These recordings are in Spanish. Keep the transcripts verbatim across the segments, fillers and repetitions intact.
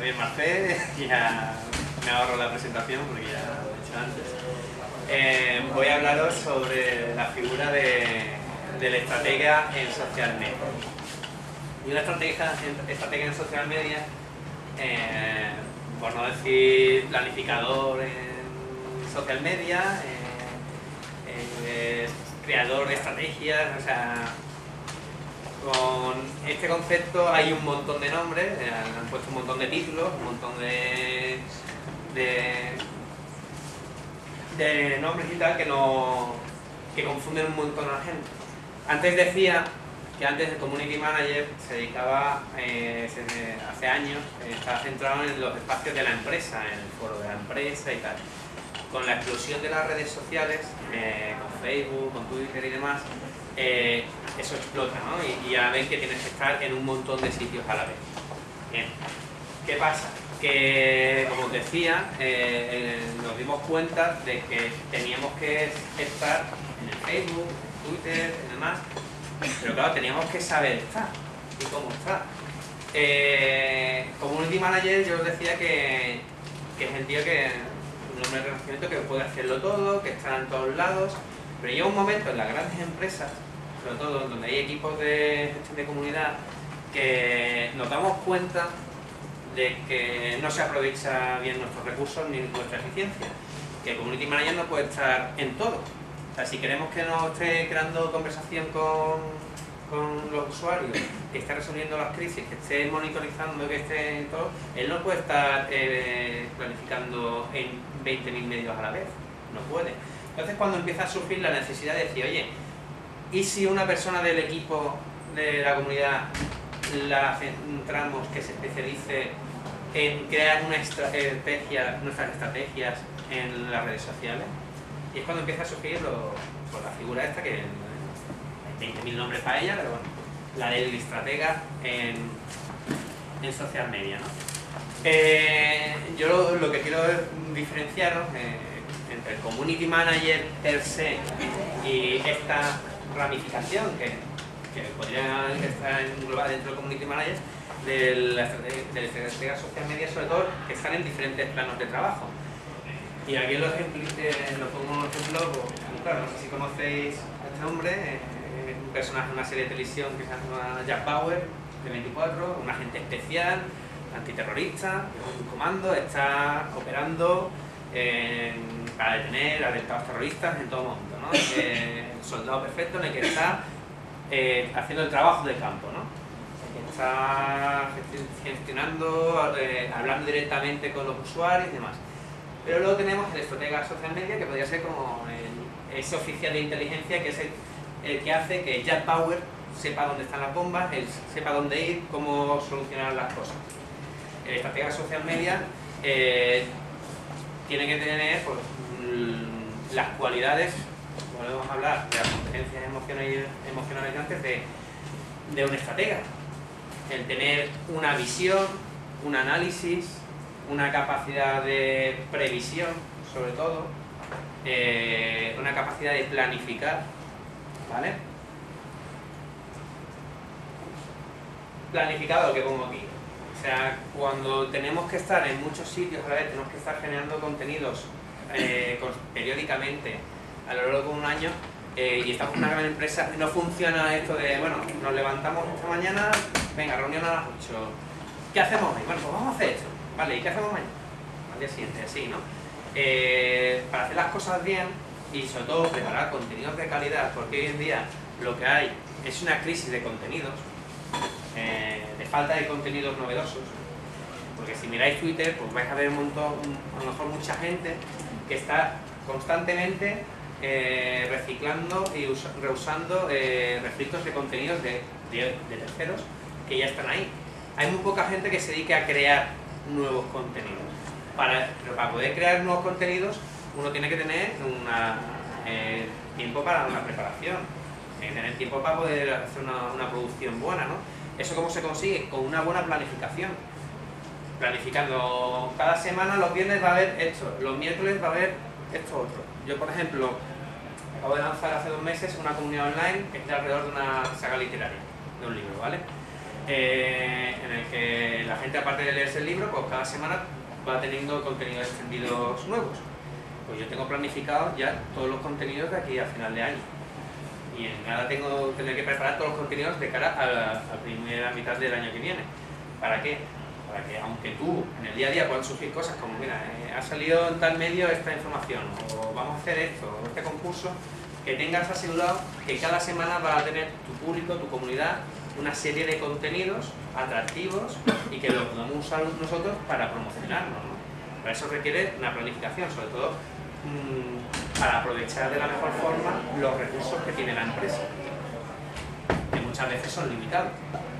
me marcé, ya me ahorro la presentación porque ya lo he hecho antes. Eh, voy a hablaros sobre la figura de, del estratega en social media. Y una estratega, estratega en social media, eh, por no decir planificador en social media, eh, eh, creador de estrategias, o sea, con este concepto hay un montón de nombres, eh, han puesto un montón de títulos, un montón de, de, de nombres y tal que, no, que confunden un montón a la gente. Antes decía que antes el Community Manager se dedicaba, eh, se, hace años, eh, estaba centrado en los espacios de la empresa, en el foro de la empresa y tal. Con la explosión de las redes sociales, eh, con Facebook, con Twitter y demás, eh, eso explota, ¿no? Y, y ya ven que tienes que estar en un montón de sitios a la vez. Bien. ¿Qué pasa? Que, como os decía, eh, eh, nos dimos cuenta de que teníamos que estar en el Facebook, en Twitter y demás, pero claro, teníamos que saber estar y cómo estar. Eh, Community Manager, yo os decía que, que es el tío que, un hombre de renacimiento que puede hacerlo todo, que está en todos lados, pero llega un momento en las grandes empresas, sobre todo donde hay equipos de gestión de comunidad, que nos damos cuenta de que no se aprovecha bien nuestros recursos ni nuestra eficiencia, que el Community Manager no puede estar en todo. O sea, si queremos que nos esté creando conversación con, con los usuarios, que esté resolviendo las crisis, que esté monitorizando, que esté en todo, él no puede estar eh, planificando en veinte mil medios a la vez, no puede. Entonces, cuando empieza a surgir la necesidad de decir, oye, ¿y si una persona del equipo de la comunidad la centramos que se especialice en crear una estrategia, nuestras estrategias en las redes sociales? Y es cuando empieza a surgir lo, pues la figura esta, que hay veinte mil nombres para ella, pero bueno, la del estratega en, en social media, ¿no? Eh, yo lo, lo que quiero diferenciaros eh, entre el Community Manager per se y esta ramificación que, que podría estar englobada dentro del Community Manager de la estrategia, de la estrategia social media, sobre todo que están en diferentes planos de trabajo. Y aquí los ejemplos, eh, los pongo un ejemplo, pues, claro, no sé si conocéis a este hombre, eh, un personaje de una serie de televisión que se llama Jack Bauer, de veinticuatro, un agente especial, antiterrorista, un comando, está operando eh, para detener atentados terroristas en todo el mundo, ¿no? Eh, el soldado perfecto en el que está eh, haciendo el trabajo de campo, ¿no? Que está gestionando, eh, hablando directamente con los usuarios y demás. Pero luego tenemos el estratega social media, que podría ser como el, ese oficial de inteligencia que es el, el que hace que Jack Bauer sepa dónde están las bombas, él sepa dónde ir, cómo solucionar las cosas. El estratega social media eh, tiene que tener pues, las cualidades, podemos hablar de las competencias emocionales, emocionales antes de, de un estratega. El tener una visión, un análisis, una capacidad de previsión, sobre todo, eh, una capacidad de planificar, ¿vale? Planificado, que pongo aquí. O sea, cuando tenemos que estar en muchos sitios a la vez, tenemos que estar generando contenidos eh, periódicamente a lo largo de un año, eh, y estamos en una gran empresa, no funciona esto de, bueno, nos levantamos esta mañana, venga, reunión a las ocho, ¿qué hacemos hoy? Bueno, pues vamos a hacer esto. Vale, ¿y qué hacemos mañana? Al día siguiente, así, ¿no? Eh, para hacer las cosas bien y sobre todo preparar contenidos de calidad, porque hoy en día lo que hay es una crisis de contenidos, eh, de falta de contenidos novedosos, porque si miráis Twitter, pues vais a ver un montón, a lo mejor mucha gente que está constantemente eh, reciclando y reusando eh, refritos de contenidos de, de, de terceros que ya están ahí. Hay muy poca gente que se dedique a crear nuevos contenidos. Para, pero para poder crear nuevos contenidos uno tiene que tener una, eh, tiempo para una preparación, tiene que tener tiempo para poder hacer una, una producción buena, ¿no? ¿Eso cómo se consigue? Con una buena planificación. Planificando cada semana, los viernes va a haber esto, los miércoles va a haber esto otro. Yo, por ejemplo, acabo de lanzar hace dos meses una comunidad online que está alrededor de una saga literaria, de un libro, ¿vale? eh, en el que la gente, aparte de leerse el libro, pues cada semana va teniendo contenidos extendidos nuevos. Pues yo tengo planificado ya todos los contenidos de aquí a final de año. Y en nada tengo tener que preparar todos los contenidos de cara a la, a la primera mitad del año que viene. ¿Para qué? Para que aunque tú en el día a día puedan surgir cosas como, mira, eh, ha salido en tal medio esta información, o vamos a hacer esto, o este concurso, que tengas asegurado que cada semana vas a tener tu público, tu comunidad, una serie de contenidos atractivos y que los podamos usar nosotros para promocionarnos, ¿no? Para eso requiere una planificación, sobre todo mmm, para aprovechar de la mejor forma los recursos que tiene la empresa, que muchas veces son limitados.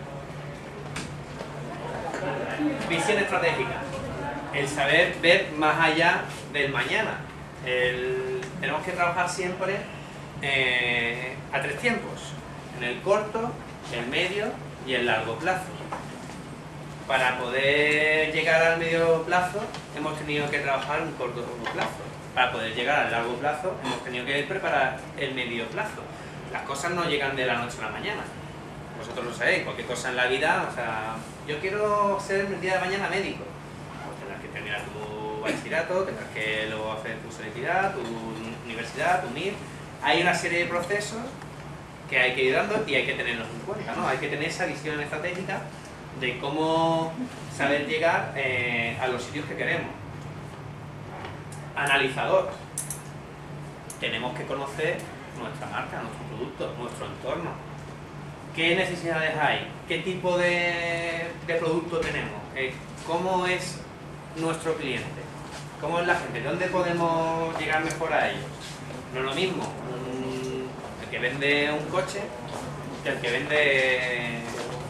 Visión estratégica, el saber ver más allá del mañana. El, tenemos que trabajar siempre eh, a tres tiempos, en el corto, el medio y el largo plazo. Para poder llegar al medio plazo hemos tenido que trabajar un corto plazo. Para poder llegar al largo plazo hemos tenido que preparar el medio plazo. Las cosas no llegan de la noche a la mañana. Vosotros lo sabéis, cualquier cosa en la vida, o sea, yo quiero ser el día de mañana médico. Pues tendrás que terminar tu bachillerato, tendrás que luego hacer tu selectividad, tu universidad, tu M I R. Hay una serie de procesos que hay que ir dando y hay que tenerlos en cuenta, ¿no? Hay que tener esa visión estratégica de cómo saber llegar eh, a los sitios que queremos. Analizador. Tenemos que conocer nuestra marca, nuestro producto, nuestro entorno. ¿Qué necesidades hay? ¿Qué tipo de, de producto tenemos? Eh, ¿Cómo es nuestro cliente? ¿Cómo es la gente? ¿Dónde podemos llegar mejor a ellos? No es lo mismo un, el que vende un coche que el que vende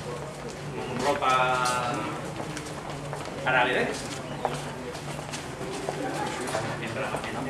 ropa para bebés. Entra la gente.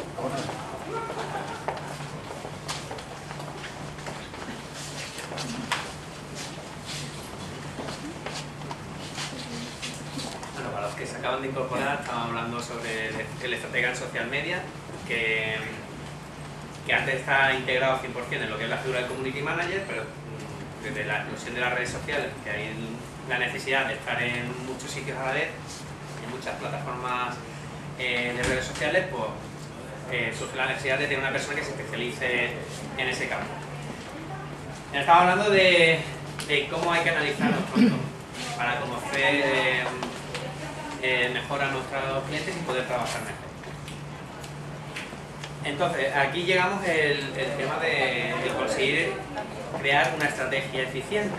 Bueno, para los que se acaban de incorporar, estamos hablando sobre el, el estratega en social media, que, que antes está integrado cien por cien en lo que es la figura del community manager, pero desde la explosión de las redes sociales, que hay la necesidad de estar en muchos sitios a la vez, en muchas plataformas eh, de redes sociales, pues eh, surge la necesidad de tener una persona que se especialice en ese campo. Estamos hablando de, de cómo hay que analizar nuestro entorno para conocer eh, eh, mejor a nuestros clientes y poder trabajar mejor. Entonces, aquí llegamos al el tema de, de conseguir crear una estrategia eficiente.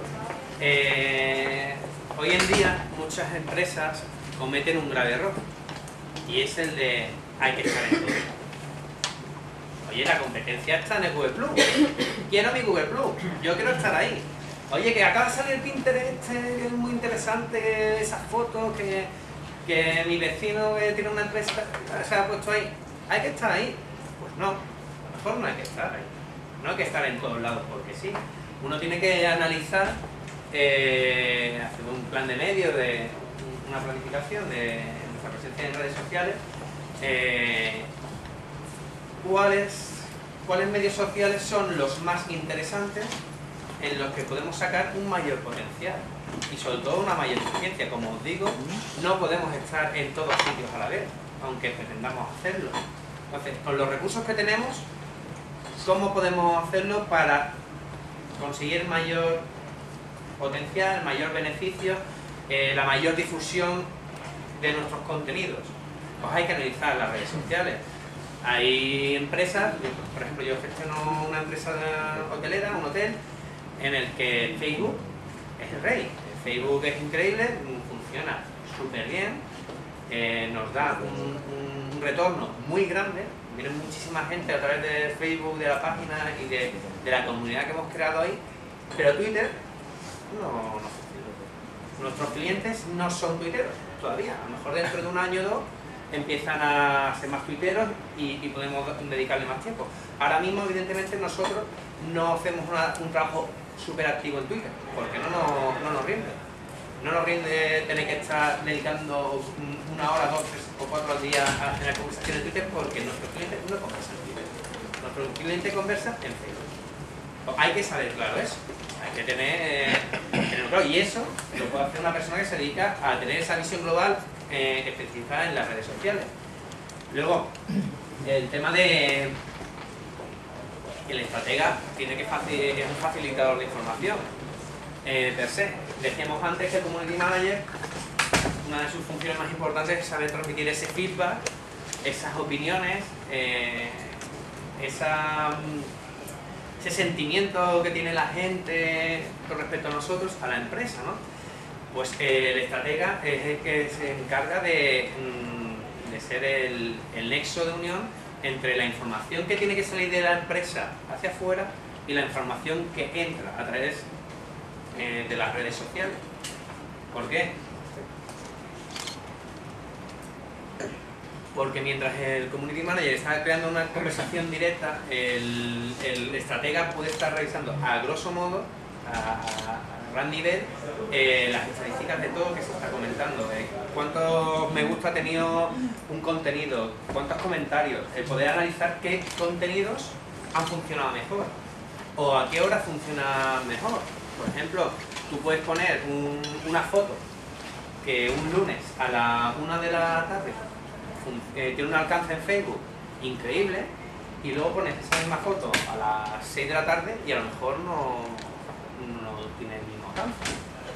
Eh, hoy en día muchas empresas cometen un grave error y es el de hay que estar en todo. Oye, la competencia está en el Google Plus. Quiero mi Google Plus, yo quiero estar ahí. Oye, que acaba de salir el Pinterest este, que es muy interesante, esas fotos que, que mi vecino que tiene una empresa se ha puesto ahí. ¿Hay que estar ahí? Pues no, a lo mejor no hay que estar ahí. No hay que estar en todos lados porque sí. Uno tiene que analizar, eh, hacer un plan de medios, de una planificación de nuestra presencia en redes sociales, eh, cuáles, cuáles medios sociales son los más interesantes en los que podemos sacar un mayor potencial y sobre todo una mayor eficiencia. Como os digo, no podemos estar en todos sitios a la vez, aunque pretendamos hacerlo. Entonces, con los recursos que tenemos, ¿cómo podemos hacerlo para conseguir mayor potencial, mayor beneficio, eh, la mayor difusión de nuestros contenidos? Pues hay que analizar las redes sociales. Hay empresas, por ejemplo, yo gestiono una empresa hotelera, un hotel, en el que Facebook es el rey. Facebook es increíble, funciona súper bien, eh, nos da un, un retorno muy grande, viene muchísima gente a través de Facebook, de la página y de, de la comunidad que hemos creado ahí, pero Twitter no, no funciona. Nuestros clientes no son tuiteros todavía, a lo mejor dentro de un año o dos empiezan a ser más tuiteros y, y podemos dedicarle más tiempo. Ahora mismo, evidentemente, nosotros no hacemos una, un trabajo súper activo en Twitter, porque no nos, no nos rinde. No nos rinde tener que estar dedicando una hora, dos, tres o cuatro al día a tener conversaciones en Twitter, porque nuestros clientes no conversan en Twitter. Nuestros clientes conversan en Facebook. Hay que saber claro eso, hay que tener, tenerlo claro, y eso lo puede hacer una persona que se dedica a tener esa visión global eh, especificada en las redes sociales. Luego, el tema de el estratega tiene que facil, es un facilitador de información eh, per se. Decíamos antes que el community manager, una de sus funciones más importantes es saber transmitir ese feedback, esas opiniones, eh, esa, ese sentimiento que tiene la gente con respecto a nosotros, a la empresa, ¿no? Pues eh, el estratega es el que se encarga de, de ser el, el nexo de unión entre la información que tiene que salir de la empresa hacia afuera y la información que entra a través eh, de las redes sociales. ¿Por qué? Porque mientras el community manager está creando una conversación directa, el, el estratega puede estar revisando a grosso modo, a, a gran nivel, eh, las estadísticas de todo lo que se está comentando. Eh, cuántos me gusta ha tenido un contenido, cuántos comentarios, el poder analizar qué contenidos han funcionado mejor o a qué hora funciona mejor. Por ejemplo, tú puedes poner un, una foto que un lunes a la una de la tarde eh, tiene un alcance en Facebook increíble y luego pones esa misma foto a las seis de la tarde y a lo mejor no, no tiene el mismo alcance.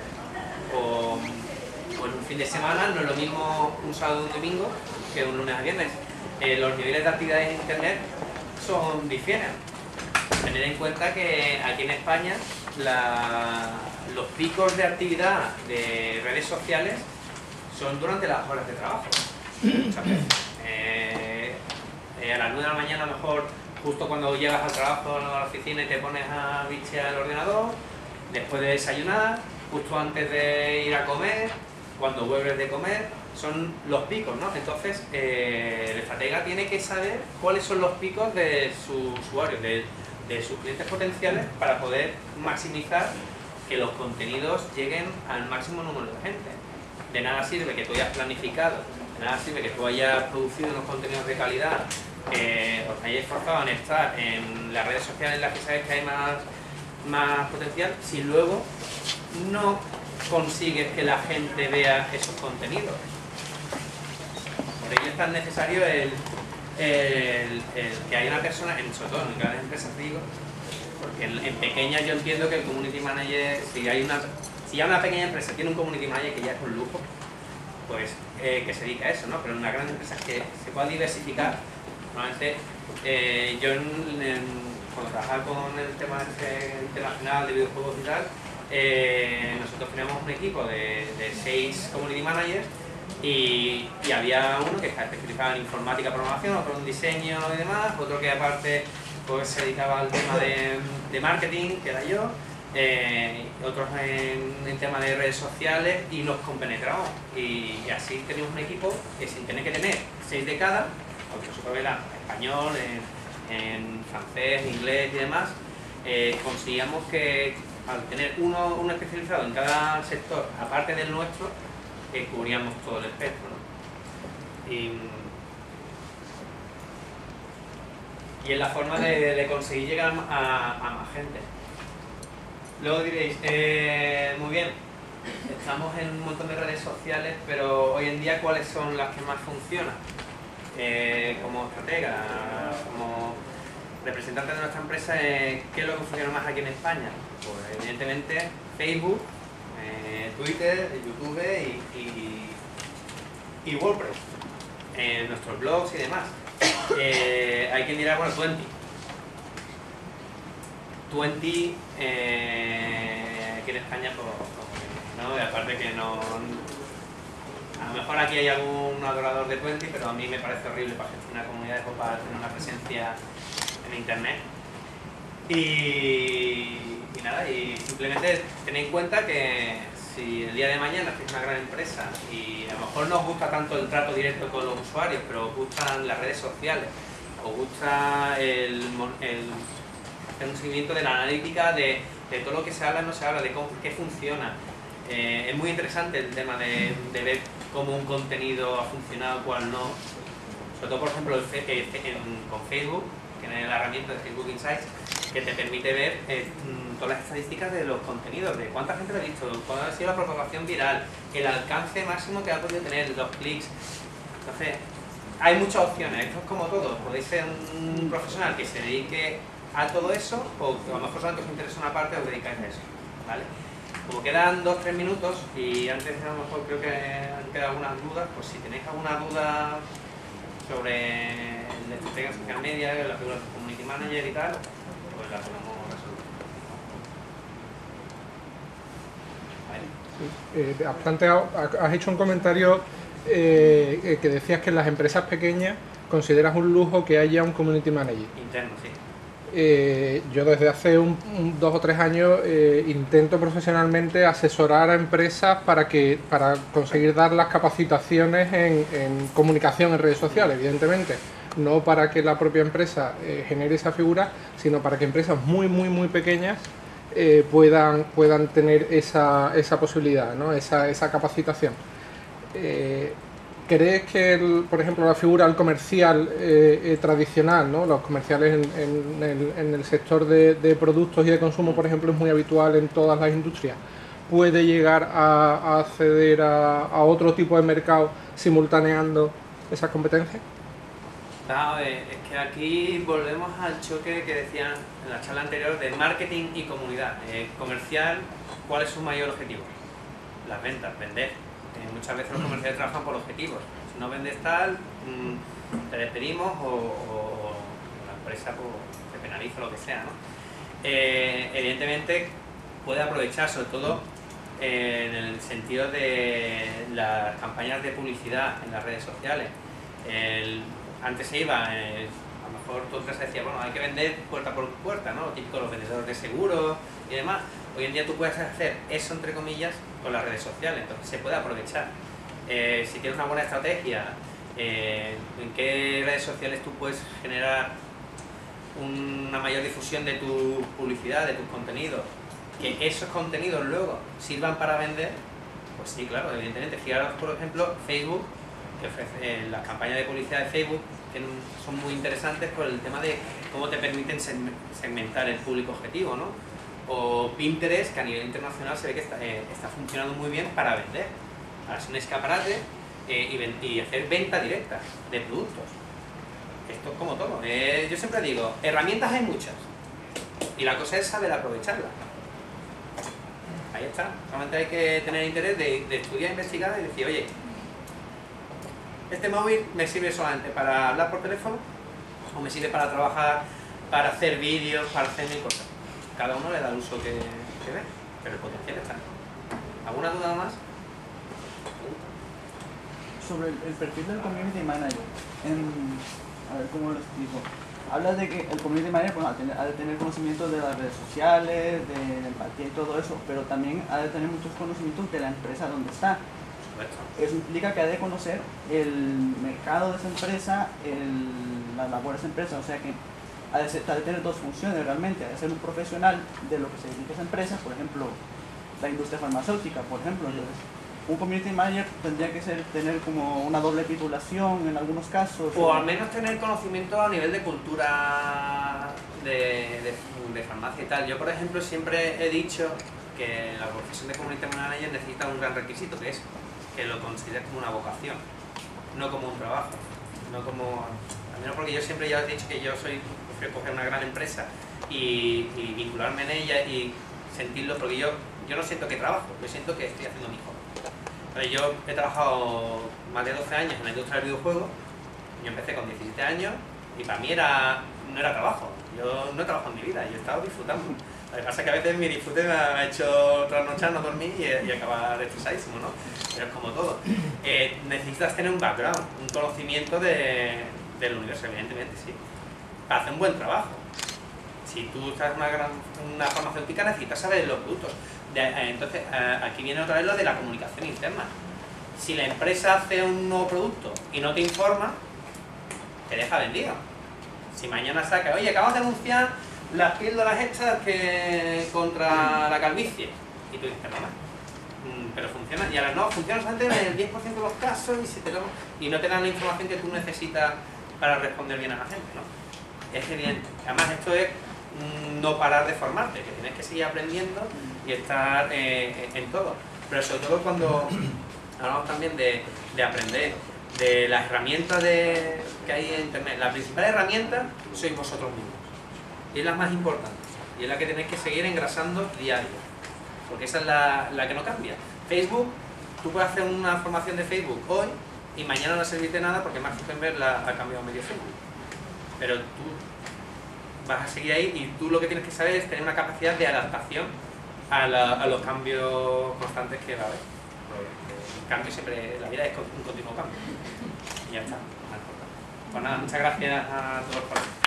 O, o en un fin de semana no es lo mismo un sábado o un domingo que un lunes a viernes. Eh, los niveles de actividad en internet son difieren. Tener en cuenta que aquí en España la, los picos de actividad de redes sociales son durante las horas de trabajo. Muchas veces. Eh, eh, a las nueve de la mañana a lo mejor justo cuando llegas al trabajo a la oficina y te pones a bichear el ordenador, después de desayunar, justo antes de ir a comer, cuando vuelves de comer, son los picos, ¿no? Entonces eh, el estratega tiene que saber cuáles son los picos de sus usuarios, de, de sus clientes potenciales para poder maximizar que los contenidos lleguen al máximo número de gente. De nada sirve que tú hayas planificado, de nada sirve que tú hayas producido unos contenidos de calidad, que os hayáis esforzado en estar en las redes sociales en las que sabéis que hay más, más potencial, si luego no consigues que la gente vea esos contenidos. Por ello es tan necesario el, el, el que haya una persona, en, sobre todo en grandes empresas digo, porque en, en pequeñas yo entiendo que el community manager, si hay una, si ya una pequeña empresa tiene un community manager que ya es un lujo, pues eh, que se dedica a eso, ¿no? Pero en una gran empresa que se pueda diversificar, normalmente eh, yo en, en, cuando trabajaba con el tema este internacional de videojuegos y tal, eh, nosotros teníamos un equipo de, de seis community managers y, y había uno que estaba especializado en informática, programación, otro en diseño y demás, otro que aparte pues se dedicaba al tema de, de marketing, que era yo, eh, otros en, en tema de redes sociales, y nos compenetramos y, y así teníamos un equipo que sin tener que tener seis de cada, porque nosotros era español, en, en francés, inglés y demás, eh, conseguíamos que al tener uno, uno especializado en cada sector, aparte del nuestro, eh, cubríamos todo el espectro, ¿no? Y, y es la forma de, de conseguir llegar a, a más gente. Luego diréis, eh, muy bien, estamos en un montón de redes sociales, pero hoy en día ¿cuáles son las que más funcionan? Eh, como estratega, como representante de nuestra empresa, eh, ¿qué es lo que funciona más aquí en España? Pues evidentemente Facebook, eh, Twitter, YouTube y, y, y WordPress, eh, nuestros blogs y demás. Eh, hay quien dirá, bueno, Twenty. Twenty, eh, aquí en España, pues, ¿no? Y aparte que no... A lo mejor aquí hay algún adorador de Twenty, pero a mí me parece horrible para gestionar comunidades o para tener una presencia en internet. Y, y nada, y simplemente tened en cuenta que si el día de mañana es una gran empresa y a lo mejor no os gusta tanto el trato directo con los usuarios, pero os gustan las redes sociales, os gusta el, el, el seguimiento de la analítica de, de todo lo que se habla, no se habla, de cómo, qué funciona. Eh, es muy interesante el tema de, de ver cómo un contenido ha funcionado, cuál no. Sobre todo, por ejemplo, el, el, en, con Facebook, tiene la herramienta de Facebook Insights que te permite ver eh, todas las estadísticas de los contenidos, de cuánta gente lo ha visto, cuál ha sido la propagación viral, el alcance máximo que ha podido tener, los clics. Entonces, hay muchas opciones, esto es como todo, podéis ser un profesional que se dedique a todo eso, o que a lo mejor solamente os interesa una parte, os dedicáis a eso, ¿vale? Como quedan dos o tres minutos, y antes a lo mejor creo que han quedado algunas dudas, pues si tenéis alguna duda sobre la estrategia social media, la figura de community manager y tal, pues la podemos resolver. ¿Vale? Sí, eh, has planteado, has hecho un comentario eh, que decías que en las empresas pequeñas consideras un lujo que haya un community manager. Interno, sí. Eh, yo desde hace un, un, dos o tres años eh, intento profesionalmente asesorar a empresas para que para conseguir dar las capacitaciones en, en comunicación en redes sociales, evidentemente, no para que la propia empresa eh, genere esa figura, sino para que empresas muy muy muy pequeñas eh, puedan puedan tener esa, esa posibilidad, ¿no? esa, esa capacitación. Eh, ¿Crees que, el, por ejemplo, la figura del comercial eh, eh, tradicional, ¿no? Los comerciales en, en, el, en el sector de, de productos y de consumo, por ejemplo, es muy habitual en todas las industrias, puede llegar a, a acceder a, a otro tipo de mercado simultaneando esas competencias? No, es que aquí volvemos al choque que decían en la charla anterior de marketing y comunidad. Eh, comercial, ¿cuál es su mayor objetivo? Las ventas, vender. Muchas veces los comerciales trabajan por objetivos. Si no vendes tal, mmm, te despedimos o, o, o la empresa pues, te penaliza o lo que sea, ¿no? Eh, evidentemente puede aprovechar, sobre todo eh, en el sentido de las campañas de publicidad en las redes sociales. El, antes se iba, eh, a lo mejor tu empresa decía, bueno, hay que vender puerta por puerta, ¿no? Lo típico, los vendedores de seguros y demás. Hoy en día tú puedes hacer eso, entre comillas, con las redes sociales, entonces se puede aprovechar. Eh, si tienes una buena estrategia, eh, en qué redes sociales tú puedes generar una mayor difusión de tu publicidad, de tus contenidos, que esos contenidos luego sirvan para vender, pues sí, claro, evidentemente. Fijaros, por ejemplo, Facebook, que ofrece eh, las campañas de publicidad de Facebook, que son muy interesantes por el tema de cómo te permiten segmentar el público objetivo, ¿no? O Pinterest, que a nivel internacional se ve que está, eh, está funcionando muy bien para vender. Para hacer un escaparate eh, y, ven, y hacer venta directa de productos. Esto es como todo. Eh, yo siempre digo, herramientas hay muchas. Y la cosa es saber aprovecharlas. Ahí está. Solamente hay que tener interés de, de estudiar, investigar y decir, oye, este móvil me sirve solamente para hablar por teléfono o me sirve para trabajar, para hacer vídeos, para hacer mil cosas. Cada uno le da el uso que, que ve, pero el potencial está. ¿Alguna duda más? Sobre el, el perfil del community manager, en, a ver cómo lo explico. Hablas de que el community manager, bueno, ha de tener conocimientos de las redes sociales, de, de empatía y todo eso, pero también ha de tener muchos conocimientos de la empresa donde está. Eso implica que ha de conocer el mercado de esa empresa, el, la labor de esa empresa, o sea que ha de, ser, ha de tener dos funciones realmente, ha de ser un profesional de lo que se dedica a esa empresa, por ejemplo, la industria farmacéutica, por ejemplo. Entonces, un community manager tendría que ser, tener como una doble titulación en algunos casos. O al menos tener conocimiento a nivel de cultura de, de, de farmacia y tal. Yo, por ejemplo, siempre he dicho que la profesión de community manager necesita un gran requisito, que es que lo consideres como una vocación, no como un trabajo, no como... Al menos porque yo siempre ya he dicho que yo soy, prefiero coger una gran empresa y, y vincularme en ella y sentirlo, porque yo, yo no siento que trabajo, yo siento que estoy haciendo mi hobby. Entonces, yo he trabajado más de doce años en la industria del videojuego, yo empecé con diecisiete años y para mí era, no era trabajo, yo no he trabajado en mi vida, yo he estado disfrutando. Lo que pasa es que a veces mi disfrute me ha hecho trasnochar, no dormir y, y acabar estresadísimo, ¿no? Pero es como todo. Eh, necesitas tener un background, un conocimiento de, del universo, evidentemente, sí. Para hacer un buen trabajo. Si tú estás en una, gran, una farmacéutica, necesitas saber los productos. De, eh, entonces, eh, aquí viene otra vez lo de la comunicación interna. Si la empresa hace un nuevo producto y no te informa, te deja vendido. Si mañana saca, oye, acabamos de anunciar las píldoras estas que contra la calvicie, y tú dices, no, no, pero funciona, y ahora no, funciona solamente en el diez por ciento de los casos y, si te lo, y no te dan la información que tú necesitas para responder bien a la gente, ¿no? es evidente. Además, esto es mm, no parar de formarte, que tienes que seguir aprendiendo y estar eh, en todo. Pero sobre todo cuando hablamos también de, de aprender, de las herramientas de, que hay en Internet. La principal herramienta sois vosotros mismos. Y es la más importante. Y es la que tenéis que seguir engrasando día a día. Porque esa es la, la que no cambia. Facebook, tú puedes hacer una formación de Facebook hoy y mañana no servirte de nada porque Mark Zuckerberg la, ha cambiado medio Facebook. Pero tú vas a seguir ahí y tú lo que tienes que saber es tener una capacidad de adaptación a, la, a los cambios constantes que va a haber. El cambio siempre, la vida es un continuo cambio. Y ya está. Pues nada, muchas gracias a todos por